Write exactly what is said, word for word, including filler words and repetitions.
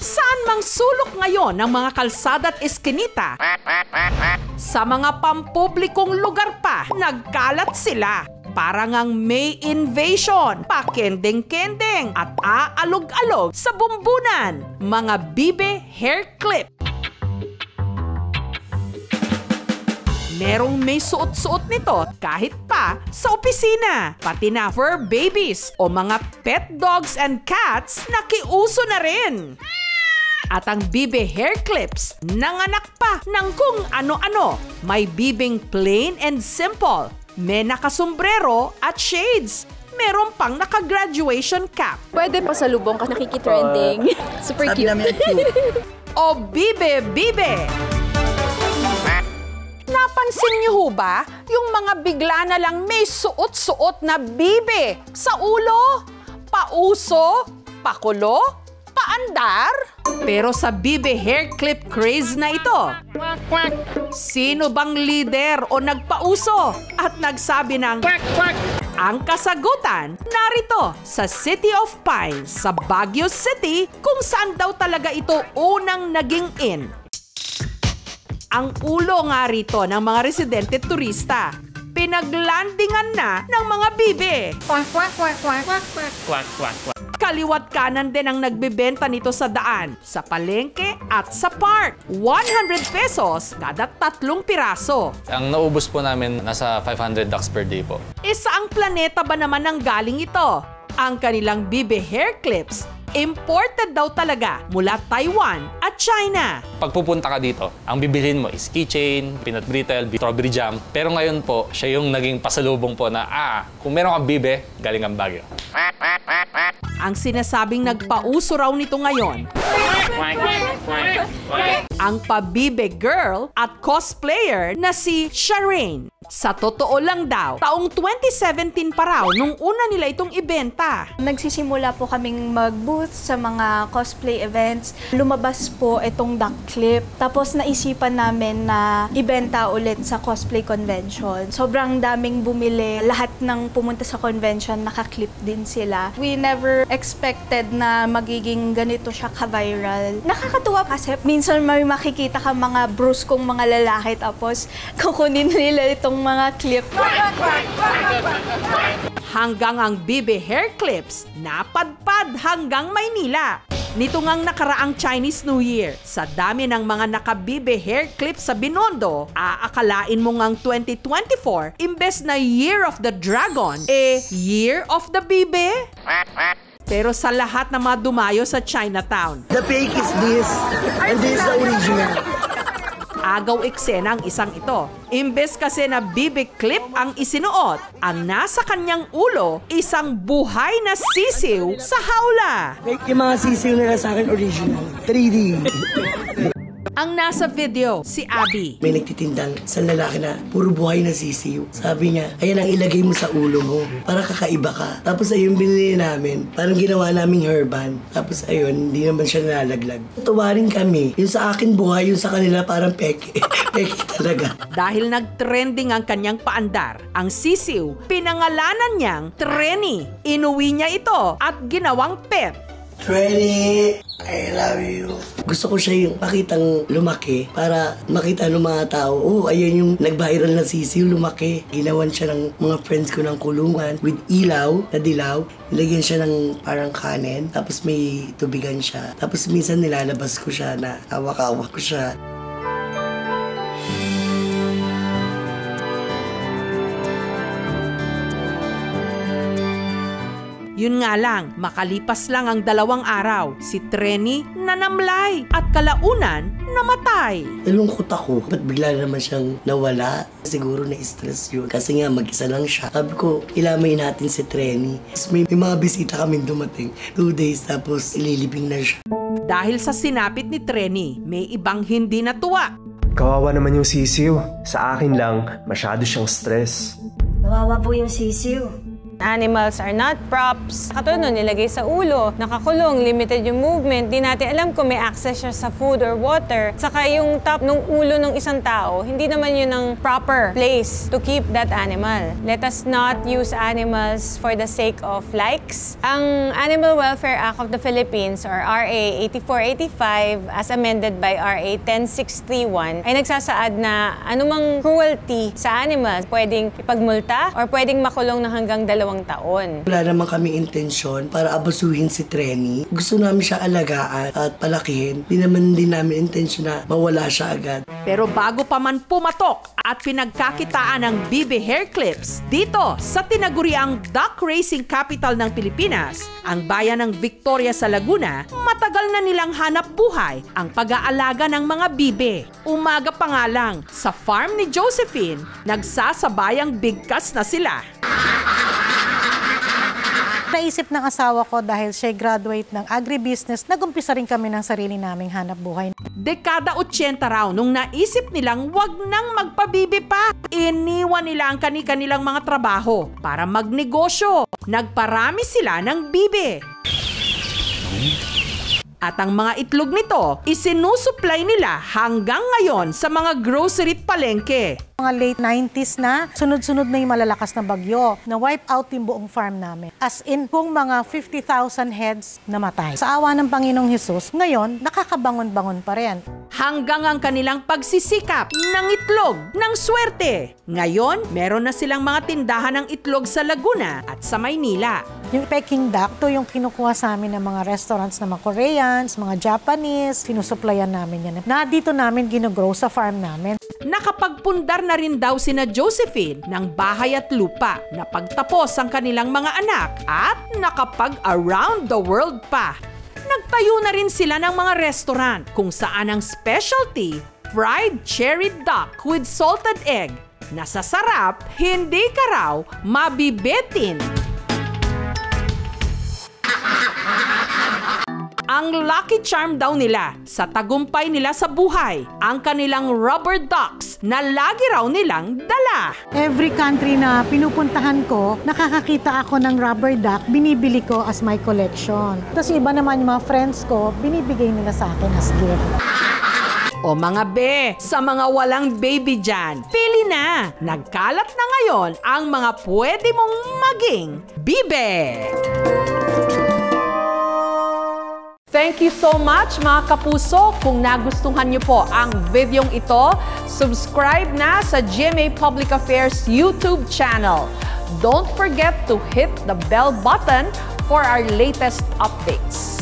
Saan mang sulok ngayon ng mga kalsada at eskinita, sa mga pampublikong lugar pa, nagkalat sila. Parang ang may invasion, pakendeng-kendeng at aalog-alog sa bumbunan, mga bibe hair clip. Merong may suot-suot nito kahit pa sa opisina, pati na fur babies o mga pet dogs and cats nakiuso na rin. At ang bibe hair clips, nanganak pa ng kung ano-ano. May bibing plain and simple, may nakasombrero at shades. Meron pang naka-graduation cap. Pwede pa sa lubong ka nakikitrending. Super cute. O bibe, bibe! Napansin niyo ho ba yung mga bigla na lang may suot-suot na bibe sa ulo? Pauso? Pakulo? Paandar? Pero sa bibe hair clip craze na ito, sino bang leader o nagpauso at nagsabi ng quack, quack? Ang kasagutan narito sa City of Pines sa Baguio City, kung saan daw talaga ito unang naging in. Ang ulo nga rito ng mga residente turista, pinaglandingan na ng mga bibe. Quack, quack, quack, quack, quack, quack, quack, quack, quack. Kaliwat kanan din ang nagbebenta nito sa daan, sa palengke at sa park. one hundred pesos kada tatlong piraso. Ang naubos po namin nasa five hundred ducks per day po. E saang planeta ba naman ang galing ito? Ang kanilang bibe hair clips, imported daw talaga mula Taiwan at China. Pag pupunta ka dito, ang bibilhin mo is keychain, peanut brittle, strawberry jam. Pero ngayon po, siya yung naging pasalubong po na, ah, kung meron kang bibe, galing ang Baguio. Ang sinasabing nagpauso raw nito ngayon, ang pabibe girl at cosplayer na si Shireen. Sa totoo lang daw, taong twenty seventeen pa raw nung una nila itong ibenta. Nagsisimula po kaming mag-booth sa mga cosplay events. Lumabas po itong duck clip. Tapos naisipan namin na ibenta ulit sa cosplay convention. Sobrang daming bumili. Lahat ng pumunta sa convention, nakaklip din sila. We never expected na magiging ganito siya ka-viral. Nakakatuwa kasi minsan may makikita ka mga bruskong mga lalaki tapos kukunin nila itong mga clip. Hanggang ang bibe hair clips napadpad hanggang Maynila. Nito ngang nakaraang Chinese New Year, sa dami ng mga nakabibe hair clips sa Binondo, aakalain mo ngang twenty twenty-four, imbes na Year of the Dragon, eh, Year of the Bibe? Pero sa lahat ng mga dumayo sa Chinatown, the fake is this, and this is the original. Agaw eksena ang isang ito. Imbes kasi na bibe clip ang isinuot, ang nasa kanyang ulo, isang buhay na sisiw sa hawla. Fake yung mga sisiw nila sa akin original. three D. Ang nasa video, si Abby. May nagtitindang sa lalaki na puro buhay na sisiw. Sabi niya, ayan ang ilagay mo sa ulo mo para kakaiba ka. Tapos ayun, binili namin. Parang ginawa naming hairband. Tapos ayun, hindi naman siya nalalaglag. Tuwa rin kami. Yung sa akin buhay, yung sa kanila parang peke. Peke talaga. Dahil nag-trending ang kanyang paandar, ang sisiw, pinangalanan niyang Trenny. Inuwi niya ito at ginawang pet. Trenny, I love you. Gusto ko siya yung pakitang lumaki para makita ng mga tao, oh, ayun yung nag-viral na sisiw, lumaki. Ginawan siya ng mga friends ko ng kulungan with ilaw na dilaw. Nilagyan siya ng parang kanin, tapos may tubigan siya. Tapos minsan nilalabas ko siya na hawak-hawak ko siya. Yun nga lang, makalipas lang ang dalawang araw, si Trenny nanamlay at kalaunan namatay. Nalungkot ako. Ba't bigla naman siyang nawala? Siguro na-stress yun. Kasi nga mag-isa lang siya. Sabi ko, ilamay natin si Trenny. May, may mga bisita kami dumating. Two days tapos ililibing na siya. Dahil sa sinapit ni Trenny, may ibang hindi natuwa. Kawawa naman yung sisiw. Sa akin lang, masyado siyang stress. Kawawa po yung sisiw. Animals are not props. Katulad nun, nilagay sa ulo, nakakulong, limited yung movement. Di natin alam kung may access siya sa food or water. Saka yung top ng ulo ng isang tao, hindi naman yun ang proper place to keep that animal. Let us not use animals for the sake of likes. Ang Animal Welfare Act of the Philippines or R A eighty-four eighty-five as amended by R A ten six thirty-one ay nagsasaad na anumang cruelty sa animals pwedeng ipagmulta or pwedeng makulong ng hanggang dalawang taon. Wala naman kami intensyon para abasuhin si Trenny. Gusto namin siya alagaan at palakihin. Di naman din namin intensyon na mawala siya agad. Pero bago pa man pumatok at pinagkakitaan ng Bibe Hair Clips dito sa tinaguriang duck racing capital ng Pilipinas, ang bayan ng Victoria sa Laguna, matagal na nilang hanap buhay ang pag-aalaga ng mga bibe. Umaga pa nga lang, sa farm ni Josephine, nagsasabayang bigkas na sila. Naisip ng asawa ko dahil siya graduate ng agribusiness, nag-umpisa rin kami ng sarili naming hanap buhay. Dekada eighty raw nung naisip nilang wag nang magpabibi pa. Iniwan nila ang kani-kanilang mga trabaho para magnegosyo. Nagparami sila ng bibe. At ang mga itlog nito, isinusupply nila hanggang ngayon sa mga grocery palengke. Mga late nineties na, sunod-sunod na yung malalakas na bagyo na wipe out yung buong farm namin. As in, kung mga fifty thousand heads namatay. Sa awa ng Panginoong Hesus, ngayon, nakakabangon-bangon pa rin. Hanggang ang kanilang pagsisikap ng itlog ng swerte. Ngayon, meron na silang mga tindahan ng itlog sa Laguna at sa Maynila. Yung Peking duck, to yung kinukuha sa amin ng mga restaurants ng mga Koreans, mga Japanese, sinusupplyan namin yan. Na dito namin ginogrow sa farm namin. Nakapagpundar na rin daw sina Josephine ng bahay at lupa na pagtapos ang kanilang mga anak at nakapag-around the world pa. Nagtayo na rin sila ng mga restaurant kung saan ang specialty, fried cherry duck with salted egg. Nasasarap, hindi ka raw mabibitin. Ang lucky charm daw nila sa tagumpay nila sa buhay, ang kanilang rubber ducks na lagi raw nilang dala. Every country na pinupuntahan ko, nakakakita ako ng rubber duck, binibili ko as my collection. Tapos iba naman yung mga friends ko, binibigay nila sa akin as gift. O mga be, sa mga walang baby dyan, pili na! Nagkalat na ngayon ang mga pwede mong maging bibe! Thank you so much mga kapuso. Kung nagustuhan niyo po ang videong ito, subscribe na sa G M A Public Affairs YouTube channel. Don't forget to hit the bell button for our latest updates.